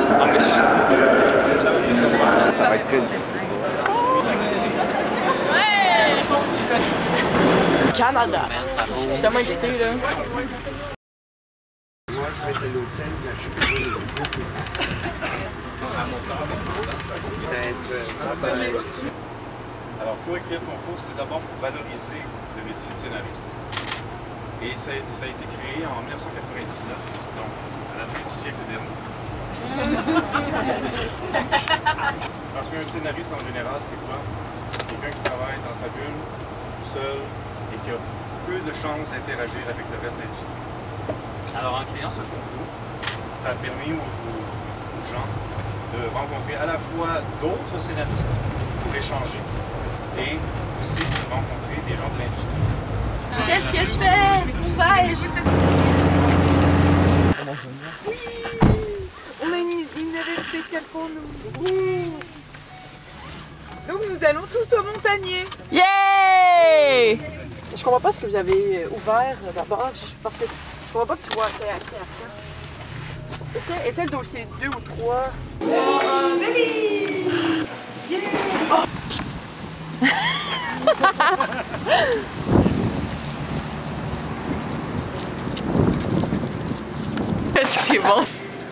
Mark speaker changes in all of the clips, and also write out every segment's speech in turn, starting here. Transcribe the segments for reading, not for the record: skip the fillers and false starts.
Speaker 1: Ça va être très difficile.
Speaker 2: Canada. Je suis tellement excitée là.
Speaker 3: Moi, je vais être à l'hôtel, mais je suis
Speaker 4: Alors, pour écrire ton cours, c'était d'abord pour valoriser le métier de scénariste. Et ça a été créé en 1999, donc à la fin du siècle dernier. Parce qu'un scénariste, en général, c'est quoi? Quelqu'un qui travaille dans sa bulle, tout seul, et qui a peu de chances d'interagir avec le reste de l'industrie. Alors, en créant ce concours, ça a permis aux gens de rencontrer à la fois d'autres scénaristes pour échanger et aussi de rencontrer des gens de l'industrie.
Speaker 5: Qu'est-ce que je fais? Ouvert! Oui! On a une navette spéciale pour nous. Donc nous allons tous au Montagnier.
Speaker 2: Yeah! Je comprends pas ce que vous avez ouvert d'abord, parce que je comprends pas que tu vois accès à ça. Essaie le dossier 2 ou 3.
Speaker 5: Baby! Yeah! Oh.
Speaker 2: Est-ce que c'est bon?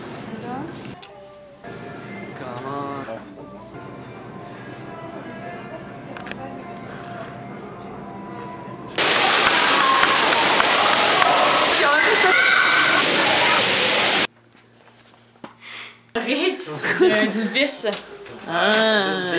Speaker 2: Du vis. Ah.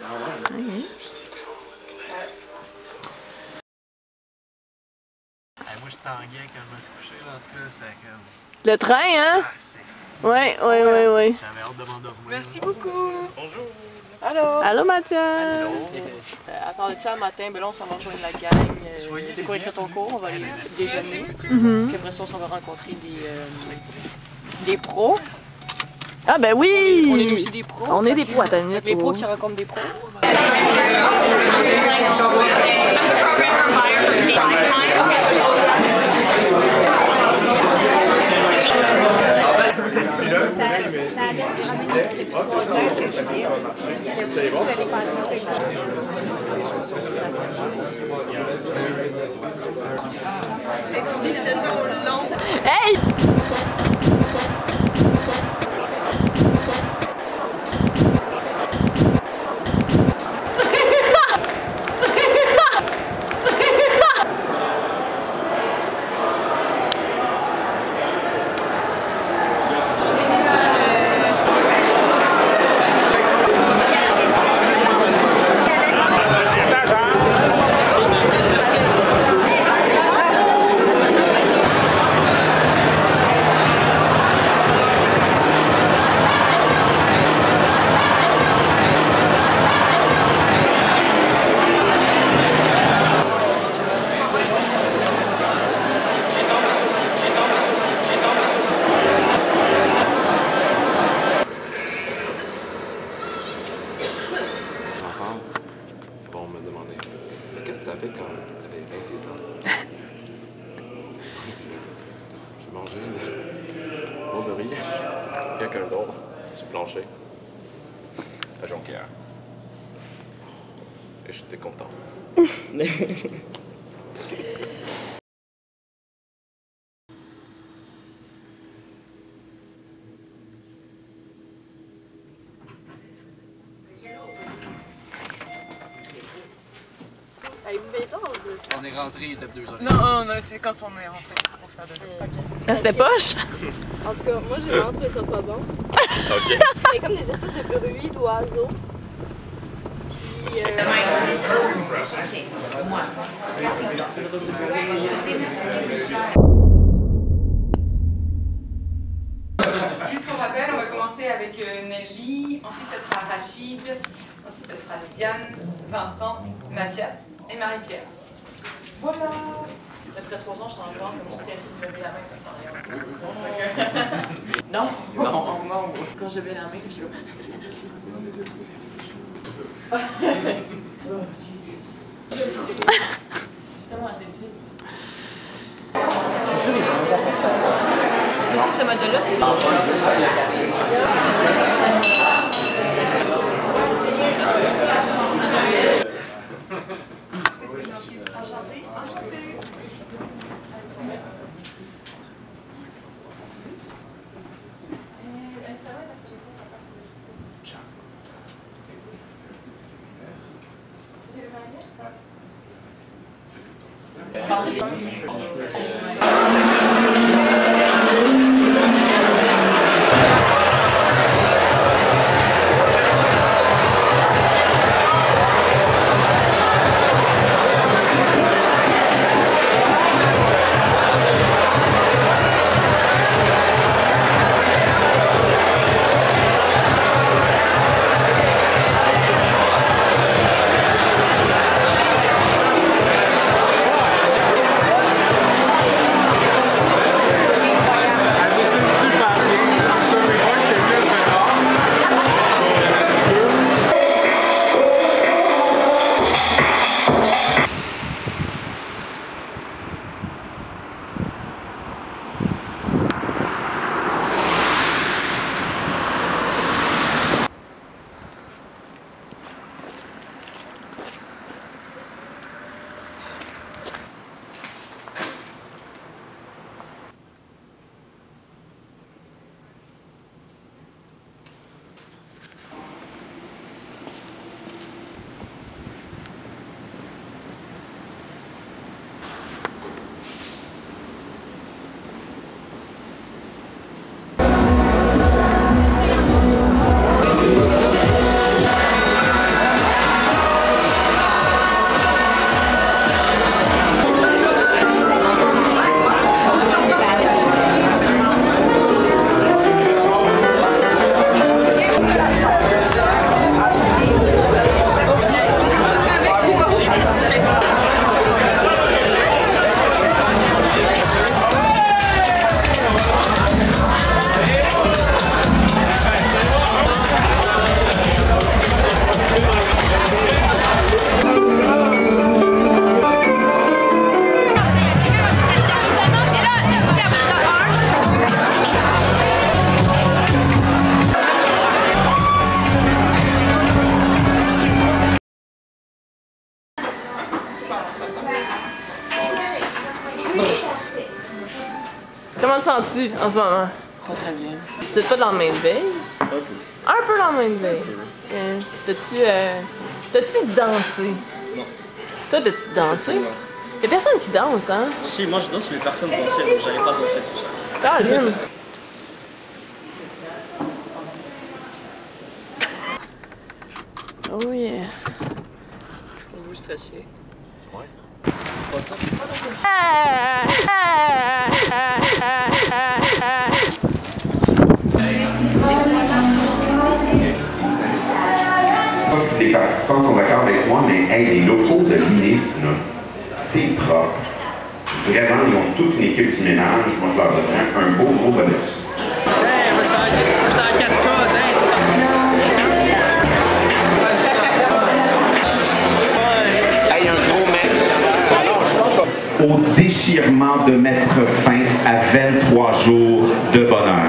Speaker 1: Moi, je tanguais quand je me suis couché, là, en tout cas, c'était comme...
Speaker 2: Le train, hein? Oui.
Speaker 1: J'avais hâte de m'endormir.
Speaker 5: Merci beaucoup.
Speaker 4: Bonjour!
Speaker 2: Allô? Allô, Mathias? À part de ça, le matin, ben là, on s'en va rejoindre la gang. De quoi écrire ton cours, on va aller déjeuner. Puis après ça, on s'en va rencontrer des pros. Ah ben oui! On est aussi des pros. On est des pros, attends une minute. Les pros qui rencontrent des pros. Hey!
Speaker 6: On me demandait qu'est-ce que ça fait quand t'avais 26 ans? J'ai mangé une boule de riz, quelqu'un d'autre, sur le plancher, à Jonquière. Et j'étais content.
Speaker 1: On est rentré, il était 2h.
Speaker 5: Non, c'est quand on est rentré.
Speaker 2: Ah, c'était poche?
Speaker 7: En tout cas, moi j'ai vraiment trouvé ça pas bon.
Speaker 6: Ok.
Speaker 7: Il y a comme des espèces de bruits d'oiseaux. Puis.
Speaker 5: Juste pour rappel, on va commencer avec Nelly, ensuite ce sera Rachid, ensuite ce sera Sviane, Vincent, Mathias et Marie-Pierre. Voilà!
Speaker 2: Après 3 ans, je suis encore comme stressée de lever la main quand non. Quand je levais la main, je suis là. Oh, Jesus. Je suis tellement intelligente.
Speaker 1: Je suis sûr qu'ils n'ont pas pensé à ça.
Speaker 2: aussi ce modèle-là, c'est ça. Comment te sens-tu en ce moment?
Speaker 8: Pas très bien.
Speaker 2: Tu n'es pas dans le lendemain de veille?
Speaker 8: Un peu.
Speaker 2: Un peu dans le lendemain de veille. T'as-tu dansé?
Speaker 8: Non.
Speaker 2: Toi, t'as-tu dansé? Y'a personne qui danse, hein?
Speaker 8: Si, moi je danse, mais personne ne dansait, donc j'allais pas danser tout seul.
Speaker 2: Caroline! Oh yeah!
Speaker 8: Je suis un peu stressé. Ouais.
Speaker 6: Pas ça?
Speaker 9: Je sais pas si les participants sont d'accord avec moi, mais hey, les locaux de l'INIS, c'est propre. Vraiment, ils ont toute une équipe du ménage. Moi, je leur donnerais un beau gros bonus.
Speaker 8: Hey, moi j'étais en 4K,
Speaker 9: Hey, un gros mec. Au déchirement de mettre fin à 23 jours de bonheur.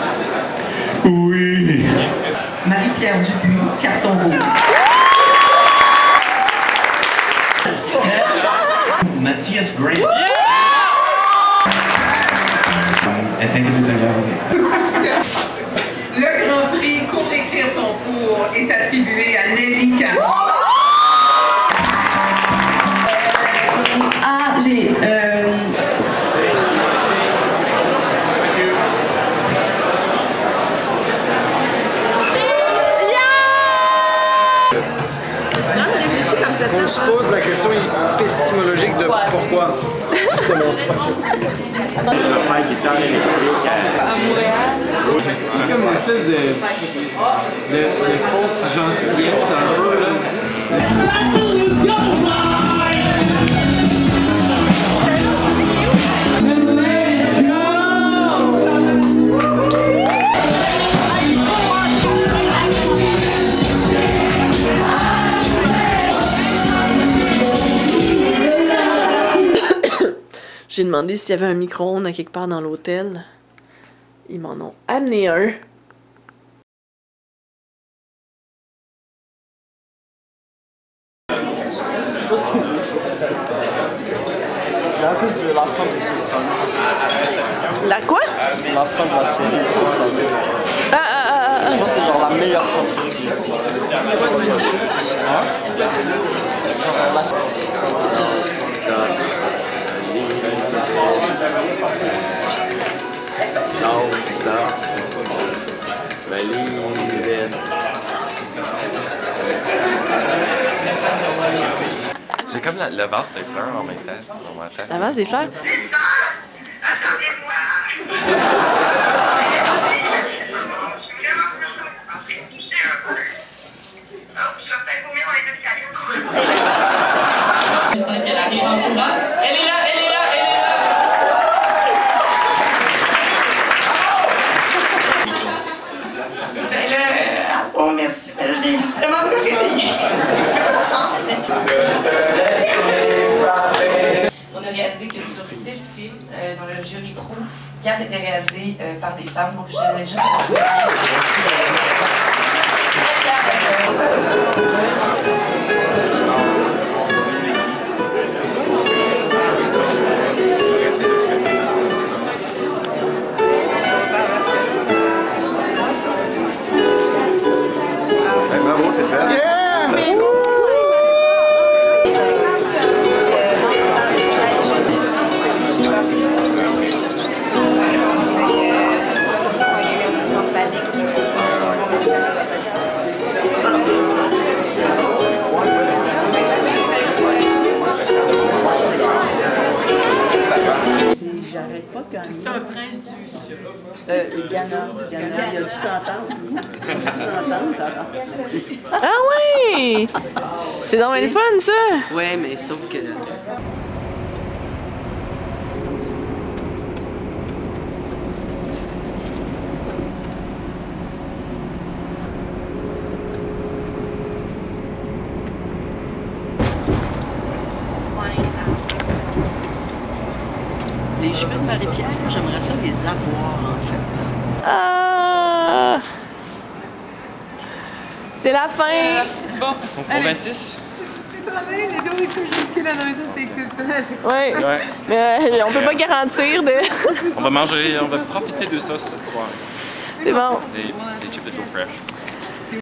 Speaker 9: Oui.
Speaker 10: Marie-Pierre Dupuis, carton rouge. Mathias Gray.
Speaker 11: Le Grand Prix Cours écrire ton cours est attribué à Nelly Caron.
Speaker 7: Ah, j'ai...
Speaker 12: On se pose la question épistémologique de pourquoi, justement.
Speaker 2: À Montréal.
Speaker 1: C'est comme une espèce de fausse gentillesse un peu, là.
Speaker 2: J'ai demandé s'il y avait un micro-ondes à quelque part dans l'hôtel. Ils m'en ont amené un.
Speaker 12: La cause de la fin de Soprano.
Speaker 2: La quoi?
Speaker 12: La fin de la série de Soprano. Je pense que c'est genre la meilleure fin de série.
Speaker 2: C'est quoi que vous dites?
Speaker 12: Hein? Genre la...
Speaker 6: No, stop. Believe it. J'ai comme le vase des fleurs en même temps. Dans ma tête.
Speaker 2: La vase des fleurs?
Speaker 5: Qu'elle arrive en courant. Elle est là, elle est là, elle est là.
Speaker 11: Ben là, oh merci, ben là, je l'ai vraiment pas réveillée.
Speaker 5: On a réalisé que sur 6 films, dans le jury pro, 4 étaient réalisés par des femmes. Donc je laisse juste
Speaker 12: Bravo, c'est fait. Yeah!
Speaker 11: J'arrête pas quand
Speaker 5: c'est un prince du...
Speaker 11: Ghana, il a dû t'entendre. Il a dû vous entendre, alors.
Speaker 2: Ah oui! C'est dans le fun, ça!
Speaker 11: Ouais, mais sauf que... Les cheveux de Marie-Pierre, j'aimerais ça les avoir, en fait.
Speaker 2: Ah! C'est la fin!
Speaker 5: Bon,
Speaker 6: Pour 26?
Speaker 5: c'est trop bien, les deux et tout jusque-là. Non, mais ça, c'est exceptionnel.
Speaker 2: Ouais. Mais on peut pas garantir de...
Speaker 6: On va manger, on va profiter de ça ce soir.
Speaker 2: C'est bon.
Speaker 6: Des chips de Joe Fresh.